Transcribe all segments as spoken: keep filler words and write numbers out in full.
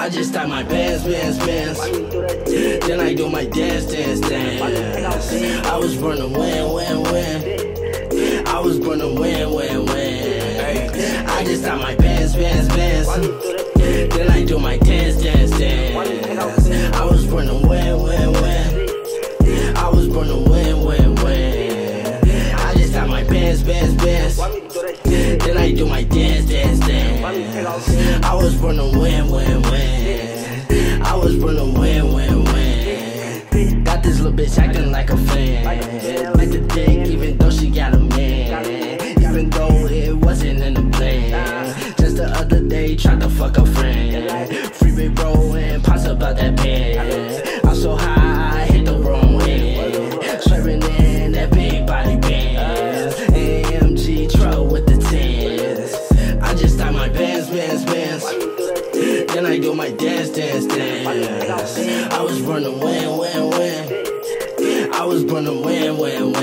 I just start my bands, bands, bands. Then I do my dance, dance, dance. I was born to win, win, win. I was born to win, win, win. I just start my bands, bands, bands. Then I do my dance, dance, dance. I was born to win, win, win. I was born to win, win, win. I just start my bands, bands, bands. Then I do my dance, dance, dance. I was born to win, win, win. I was born to win, win, win. Got this little bitch acting like a fan. Like the dick, even though she got a man. Even though it wasn't in the plan. Just the other day, tried to fuck a friend. Free big bro and pops about that band. I'm so high, I hit the wrong hand. Swerving in that big body band. A M G truck with the tens. I just start my bands, bands, bands. Then I do my dance, dance, dance. I was born to win, win, win. I was born to win, win,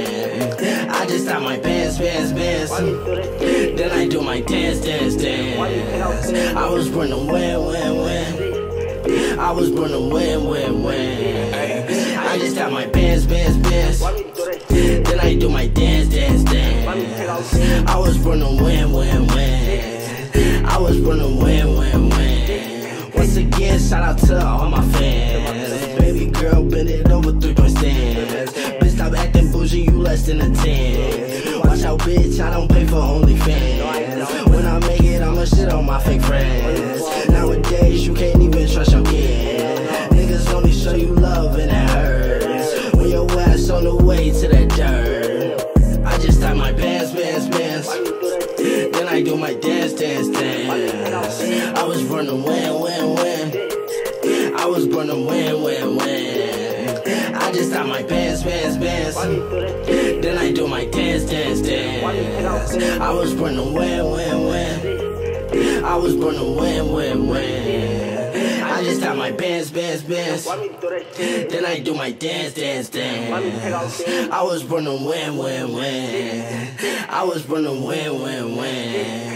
win. I just start my bands, bands, bands. Then I do my dance, dance, dance. I was born to win, win, win. I was born to win, win, win. I just start my bands, bands, bands. Then I do my dance, dance, dance. I was born to win, win, win. I was born to win, win, win. Once again, shout out to all my fans. Baby girl, bend it over three point stands. Bitch, stop acting bougie, you less than a ten. Watch out, bitch, I don't pay for OnlyFans. When I make it, I'ma shit on my fake friends. Nowadays, you can't even trust your kid. Niggas only show you love and it hurts when your ass on the way to that dirt. I just start my bands, bands, bands. Then I do my dance, dance, dance. I was born to win, win, win. I was born to win, win, win. I just start my bands, bands, bands. Then I do my dance, dance, dance. I was born to win, win, win. I was born to win, win, win. I just start my bands, bands, bands. Then I do my dance, dance, dance. I was born to win, win, win. I was born to win, win, win.